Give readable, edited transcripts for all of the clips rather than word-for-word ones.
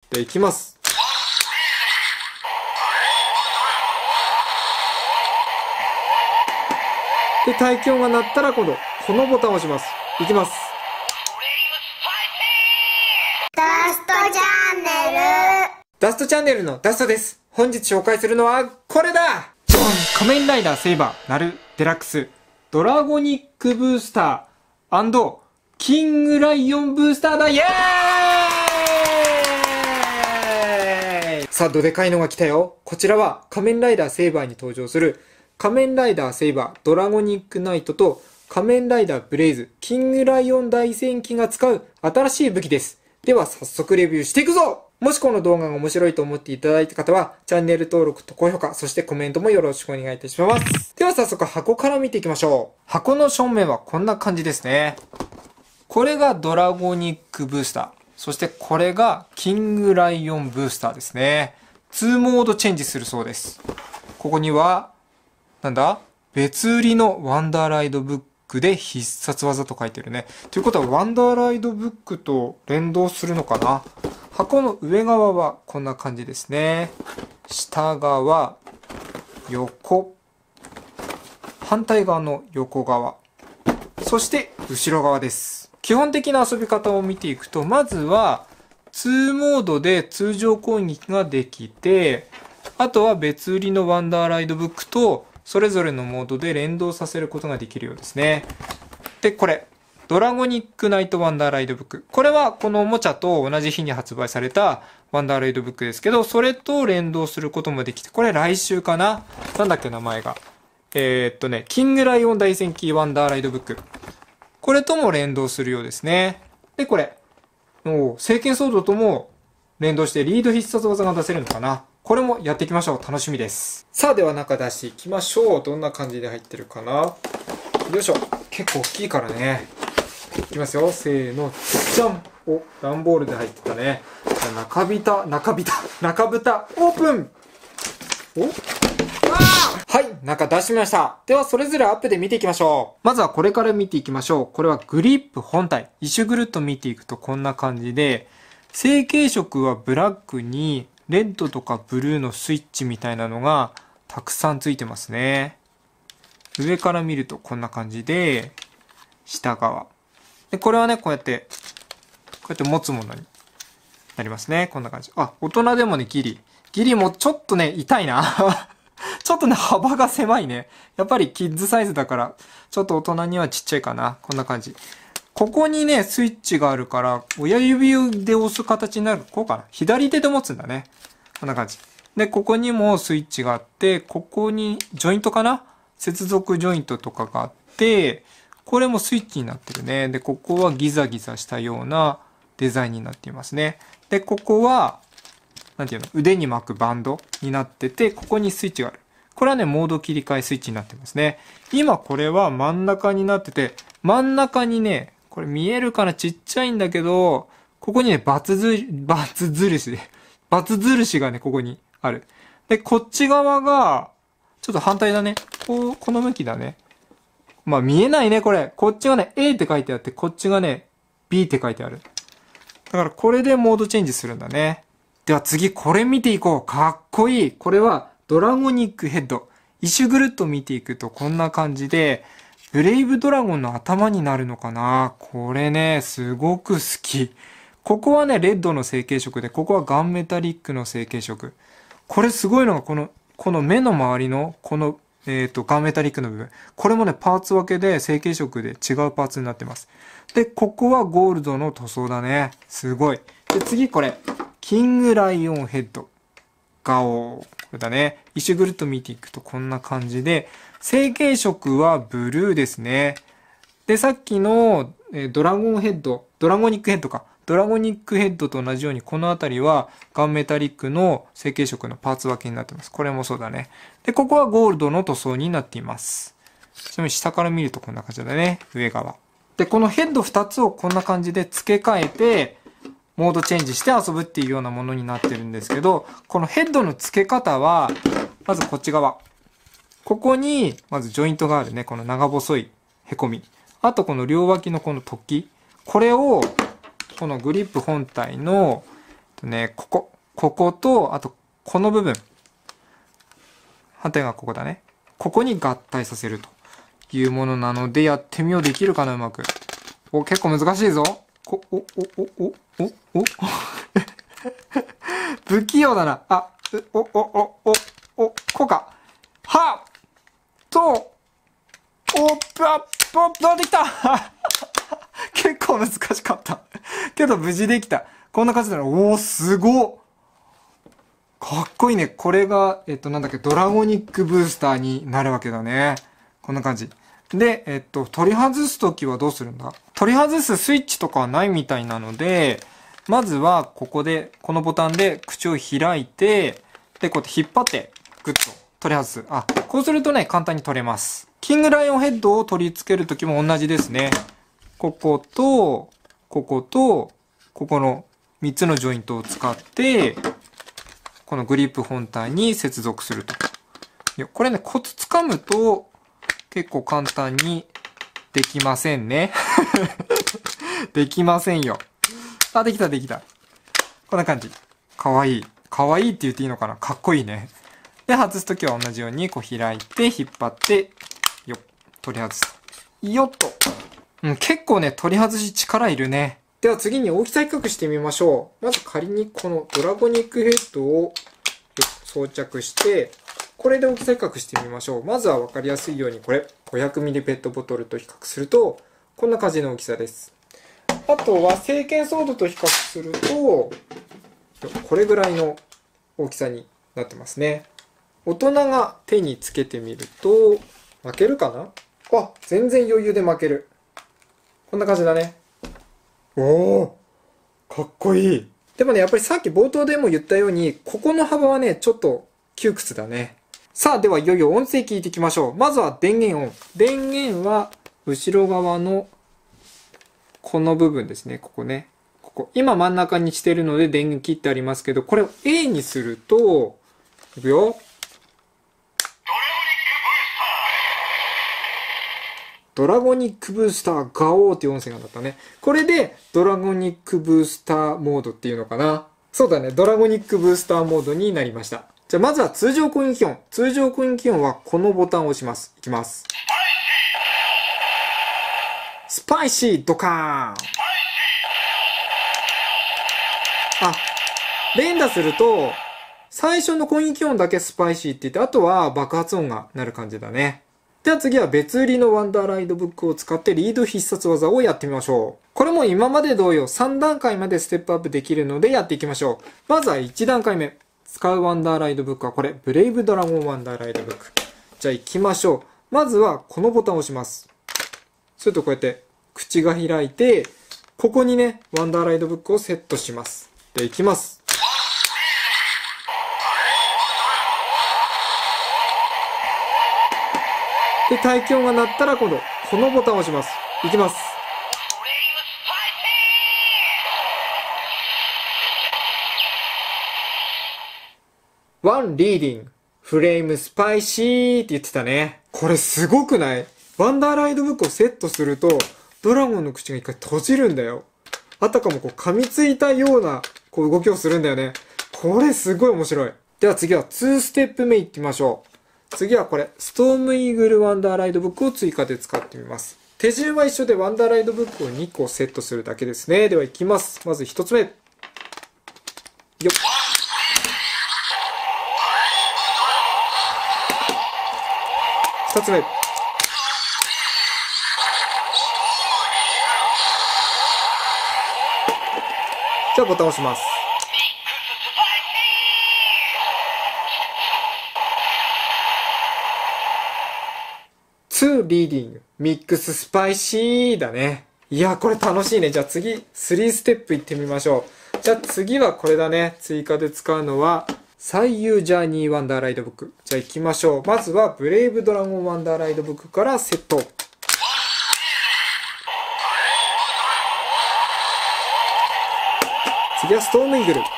でいきます。で、待機音が鳴ったら今度、このボタンを押します。いきます。 ダストチャンネル。 ダストチャンネルのダストです。本日紹介するのはこれだ。仮面ライダーセイバーなるデラックスドラゴニックブースター&キングライオンブースターだ。イエーイ。さあ、どでかいのが来たよ。こちらは仮面ライダーセイバーに登場する仮面ライダーセイバードラゴニックナイトと仮面ライダーブレイズキングライオン大戦記が使う新しい武器です。では早速レビューしていくぞ。もしこの動画が面白いと思っていただいた方は、チャンネル登録と高評価、そしてコメントもよろしくお願いいたします。では早速箱から見ていきましょう。箱の正面はこんな感じですね。これがドラゴニックブースター。そしてこれがキングライオンブースターですね。2モードチェンジするそうです。ここには、なんだ？別売りのワンダーライドブックで必殺技と書いてるね。ということはワンダーライドブックと連動するのかな？箱の上側はこんな感じですね。下側、横、反対側の横側、そして後ろ側です。基本的な遊び方を見ていくと、まずは2モードで通常攻撃ができて、あとは別売りのワンダーライドブックとそれぞれのモードで連動させることができるようですね。で、これ。ドラゴニックナイトワンダーライドブック。これはこのおもちゃと同じ日に発売されたワンダーライドブックですけど、それと連動することもできて、これ来週かな？なんだっけ名前が。キングライオン大戦記ワンダーライドブック。これとも連動するようですね。で、これ。聖剣ソードとも連動してリード必殺技が出せるのかな？これもやっていきましょう。楽しみです。さあ、では中出していきましょう。どんな感じで入ってるかな？よいしょ。結構大きいからね。いきますよ。せーの。じゃん。お、段ボールで入ってたね。じゃあ中蓋、オープン。お？はい、中出しました。では、それぞれアップで見ていきましょう。まずはこれから見ていきましょう。これはグリップ本体。一周ぐるっと見ていくとこんな感じで、成型色はブラックに、レッドとかブルーのスイッチみたいなのがたくさんついてますね。上から見るとこんな感じで、下側。で、これはね、こうやって持つものになりますね。こんな感じ。あ、大人でもね、ギリもちょっとね、痛いな。ちょっとね、幅が狭いね。やっぱりキッズサイズだから、ちょっと大人にはちっちゃいかな。こんな感じ。ここにね、スイッチがあるから、親指で押す形になる。こうかな。左手で持つんだね。こんな感じ。で、ここにもスイッチがあって、ここにジョイントかな？接続ジョイントとかがあって、これもスイッチになってるね。で、ここはギザギザしたようなデザインになっていますね。で、ここは、なんていうの？腕に巻くバンドになってて、ここにスイッチがある。これはね、モード切り替えスイッチになってますね。今これは真ん中になってて、真ん中にね、これ見えるかな？ちっちゃいんだけど、ここにね、バツ印がね、ここにある。で、こっち側が、ちょっと反対だね。この向きだね。まあ見えないね、これ。こっちがね、A って書いてあって、こっちがね、B って書いてある。だからこれでモードチェンジするんだね。では次、これ見ていこう。かっこいい。これは、ドラゴニックヘッド。一周ぐるっと見ていくとこんな感じで、ブレイブドラゴンの頭になるのかな？これね、すごく好き。ここはね、レッドの成型色で、ここはガンメタリックの成型色。これすごいのが、この目の周りの、この、ガンメタリックの部分。これもね、パーツ分けで成型色で違うパーツになってます。で、ここはゴールドの塗装だね。すごい。で、次これ。キングライオンヘッド。ガオー。これだね。一周ぐるっと見ていくとこんな感じで、成型色はブルーですね。で、さっきの、ドラゴニックヘッドか。ドラゴニックヘッドと同じように、この辺りはガンメタリックの成型色のパーツ分けになってます。これもそうだね。で、ここはゴールドの塗装になっています。ちなみに下から見るとこんな感じだね。上側。で、このヘッド2つをこんな感じで付け替えて、モードチェンジして遊ぶっていうようなものになってるんですけど、このヘッドの付け方は、まずこっち側。ここに、まずジョイントがあるね。この長細い凹み。あとこの両脇のこの突起。これを、このグリップ本体のここと、あと、この部分。反対がここだね。ここに合体させるというものなので、やってみよう。できるかな、うまく。結構難しいぞ。不器用だな。こうか。はっと、できた結構難しかった。けど無事できた。こんな感じだな。すごっ。かっこいいね。これが、ドラゴニックブースターになるわけだね。こんな感じ。で、取り外すときはどうするんだ？取り外すスイッチとかはないみたいなので、まずはここで、このボタンで口を開いて、で、こうやって引っ張って、グッと取り外す。こうするとね、簡単に取れます。キングライオンヘッドを取り付けるときも同じですね。ここと、ここと、ここの3つのジョイントを使って、このグリップ本体に接続すると。これね、コツ掴むと結構簡単にできませんね。できませんよ。できたできた。こんな感じ。かわいい。かわいいって言っていいのかな？かっこいいね。で、外すときは同じようにこう開いて、引っ張って、取り外す。よっと。結構ね、取り外し力いるね。では次に大きさ比較してみましょう。まず仮にこのドラゴニックヘッドを装着して、これで大きさ比較してみましょう。まずは分かりやすいようにこれ、500ミリペットボトルと比較すると、こんな感じの大きさです。あとは聖剣ソードと比較すると、これぐらいの大きさになってますね。大人が手につけてみると、負けるかな？全然余裕で負ける。こんな感じだね。かっこいい。でもね、やっぱりさっき冒頭でも言ったように、ここの幅はね、ちょっと窮屈だね。さあ、ではいよいよ音声聞いていきましょう。まずは電源音。電源は、後ろ側の、この部分ですね。ここね。ここ。今真ん中にしてるので電源切ってありますけど、これを A にすると、いくよ。ドラゴニックブースターガオーっていう音声が鳴ったね。これでドラゴニックブースターモードっていうのかな。そうだね。ドラゴニックブースターモードになりました。じゃあまずは通常攻撃音。通常攻撃音はこのボタンを押します。いきます。スパイシードカーン。連打すると、最初の攻撃音だけスパイシーって言って、あとは爆発音が鳴る感じだね。では次は別売りのワンダーライドブックを使ってリード必殺技をやってみましょう。これも今まで同様3段階までステップアップできるのでやっていきましょう。まずは1段階目。使うワンダーライドブックはこれ、ブレイブドラゴンワンダーライドブック。じゃあ行きましょう。まずはこのボタンを押します。するとこうやって口が開いて、ここにね、ワンダーライドブックをセットします。で、行きます。で、帯響が鳴ったら今度、このボタンを押します。いきます。ワンリーディング、フレームスパイシーって言ってたね。これすごくない？ワンダーライドブックをセットすると、ドラゴンの口が一回閉じるんだよ。あたかもこう噛みついたようなこう動きをするんだよね。これすごい面白い。では次は2ステップ目いってみましょう。次はこれ、ストームイーグルワンダーライドブックを追加で使ってみます。手順は一緒でワンダーライドブックを2個セットするだけですね。では行きます。まず1つ目。よっ。2つ目。じゃあボタンを押します。2リーディング、ミックススパイシーだね。いや、これ楽しいね。じゃあ次、3ステップいってみましょう。じゃあ次はこれだね。追加で使うのは、最優ジャーニーワンダーライドブック。じゃあ行きましょう。まずは、ブレイブドラゴンワンダーライドブックからセット。次はストームイーグル。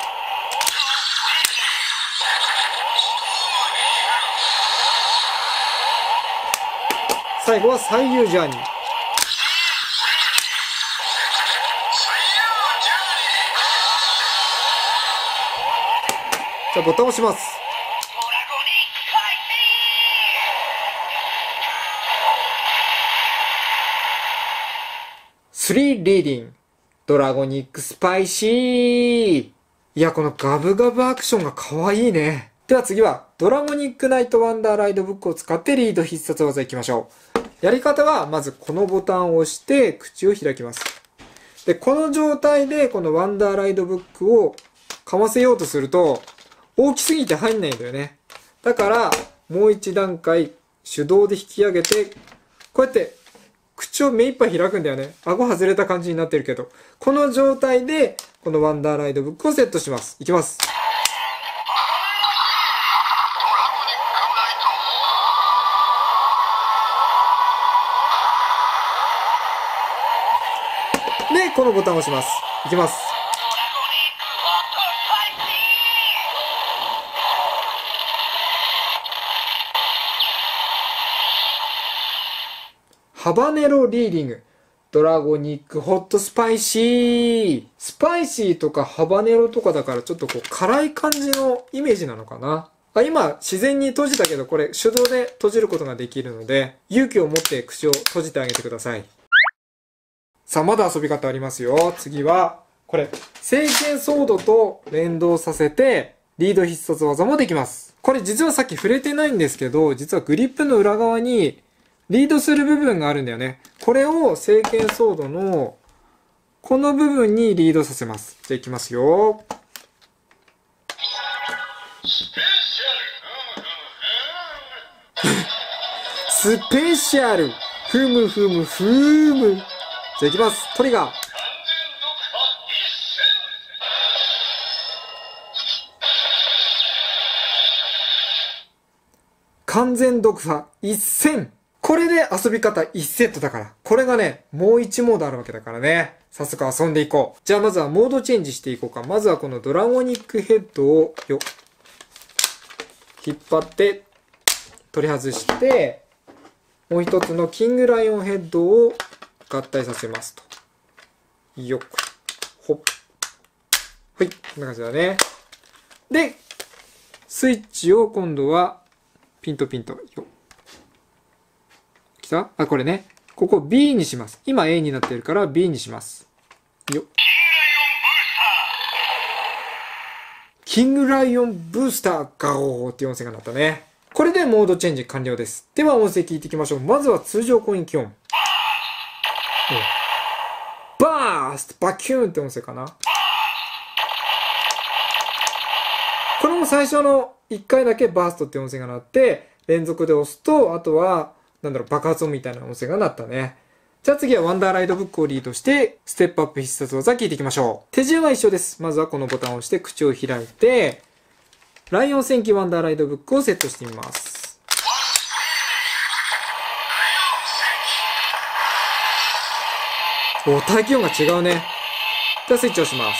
最後は最優ジャーニー。 じゃあボタンを押します。3リーディングドラゴニックスパイシー。いや、このガブガブアクションが可愛いね。では次はドラゴニックナイトワンダーライドブックを使ってリード必殺技いきましょう。やり方はまずこのボタンを押して口を開きます。で、この状態でこのワンダーライドブックをかませようとすると大きすぎて入んないんだよね。だからもう一段階手動で引き上げてこうやって口を目いっぱい開くんだよね。顎外れた感じになってるけど。この状態で、このワンダーライドブックをセットします。いきます。で、このボタンを押します。いきます。ハバネロリーディングドラゴニックホットスパイシー。スパイシーとかハバネロとかだからちょっとこう辛い感じのイメージなのかな。今自然に閉じたけどこれ手動で閉じることができるので勇気を持って口を閉じてあげてください。さあまだ遊び方ありますよ。次はこれ聖剣ソードと連動させてリード必殺技もできます。これ実はさっき触れてないんですけど実はグリップの裏側にリードする部分があるんだよね。これを聖剣ソードのこの部分にリードさせます。じゃあいきますよ。スペシャルふむふむふむ。じゃあいきます。トリガー。完全読破1000。これで遊び方1セットだから。これがね、もう1モードあるわけだからね。早速遊んでいこう。じゃあまずはモードチェンジしていこうか。まずはこのドラゴニックヘッドを引っ張って取り外して、もう一つのキングライオンヘッドを合体させますと。よっ。ほっ。はい。こんな感じだね。で、スイッチを今度はピンとピンと。よっ。これね。ここ B にします。今 A になってるから B にします。よっ。キングライオンブースターガオーっていう音声が鳴ったね。これでモードチェンジ完了です。では音声聞いていきましょう。まずは通常攻撃音。バーストバキューンって音声かな。これも最初の1回だけバーストって音声が鳴って、連続で押すと、あとは、爆発音みたいな音声が鳴ったね。じゃあ次はワンダーライドブックをリードして、ステップアップ必殺技聞いていきましょう。手順は一緒です。まずはこのボタンを押して口を開いて、ライオン戦記ワンダーライドブックをセットしてみます。大気音が違うね。じゃあスイッチを押します。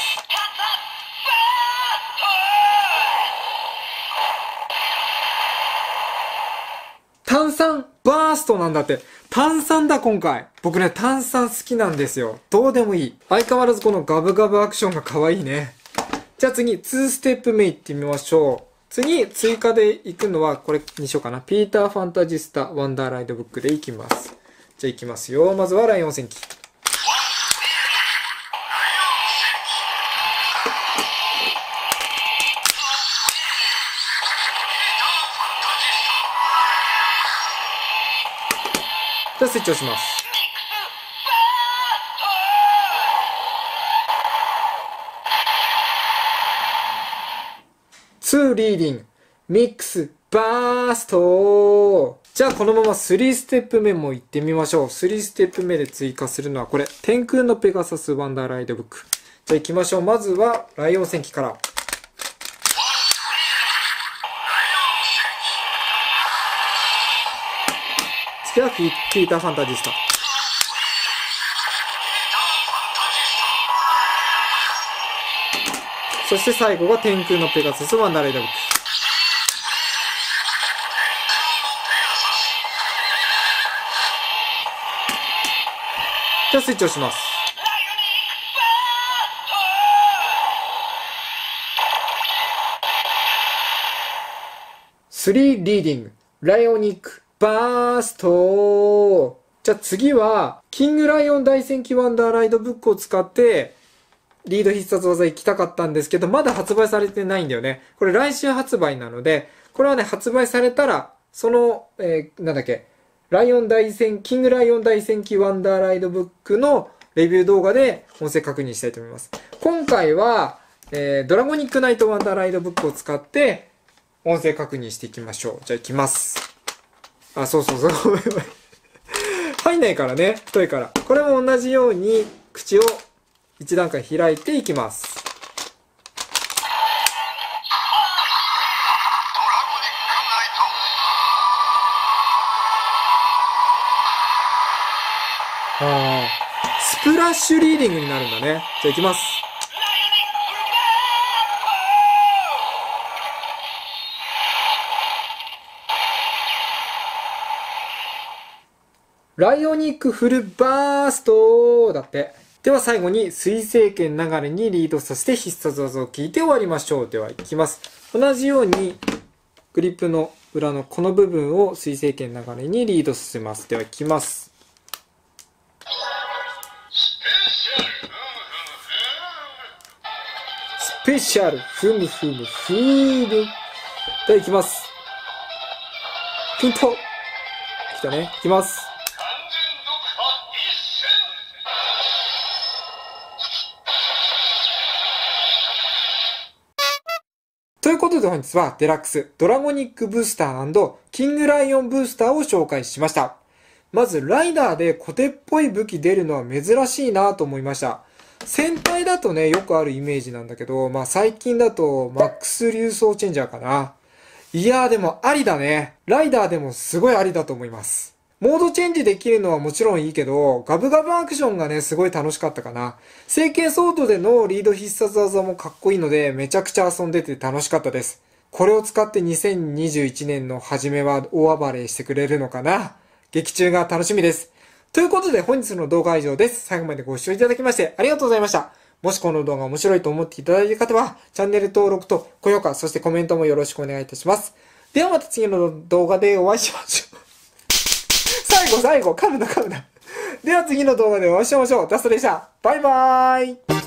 炭酸バーストなんだって。炭酸だ今回。僕ね、炭酸好きなんですよ。どうでもいい。相変わらずこのガブガブアクションが可愛いね。じゃあ次、2ステップ目いってみましょう。次、追加で行くのはこれにしようかな。ピーターファンタジスタワンダーライドブックで行きます。じゃあ行きますよ。まずはライオン戦記。じゃあスイッチを押します。2リーディングミックスバースト。じゃあこのまま3ステップ目も行ってみましょう。3ステップ目で追加するのはこれ。天空のペガサスワンダーライドブック。じゃあ行きましょう。まずはライオン戦記から。次はピーターファンタジスタ。そして最後が天空のペガサスワンダーライドブック。じゃあスイッチを押します。 3リーディング、ライオニック、バースト。じゃあ次は、キングライオン大戦記ワンダーライドブックを使って、リード必殺技行きたかったんですけど、まだ発売されてないんだよね。これ来週発売なので、これはね、発売されたら、その、なんだっけ、キングライオン大戦記ワンダーライドブックのレビュー動画で音声確認したいと思います。今回は、ドラゴニックナイトワンダーライドブックを使って、音声確認していきましょう。じゃあ行きます。あ、そう。ごめん。入んないからね。太いから。これも同じように、口を一段階開いていきます。スプラッシュリーディングになるんだね。じゃあ行きます。ライオニックフルバーストだって。では最後に水星剣流れにリードさせて必殺技を聞いて終わりましょう。では行きます。同じようにグリップの裏のこの部分を水星剣流れにリードさせます。では行きます。スペシャルふむふむふーむ。では行きます。ピンポン。来たね。行きます。ということで本日はデラックスドラゴニックブースター&キングライオンブースターを紹介しました。まずライダーでコテっぽい武器出るのは珍しいなと思いました。戦隊だとね、よくあるイメージなんだけど、最近だとマックス竜装チェンジャーかな。いやーでもありだね。ライダーでもすごいありだと思います。モードチェンジできるのはもちろんいいけど、ガブガブアクションがね、すごい楽しかったかな。聖剣ソードでのリード必殺技もかっこいいので、めちゃくちゃ遊んでて楽しかったです。これを使って2021年の初めは大暴れしてくれるのかな。劇中が楽しみです。ということで本日の動画は以上です。最後までご視聴いただきましてありがとうございました。もしこの動画面白いと思っていただいた方は、チャンネル登録と高評価、そしてコメントもよろしくお願いいたします。ではまた次の動画でお会いしましょう。最後、噛むな。では次の動画でお会いしましょう。ダストでした。バイバーイ。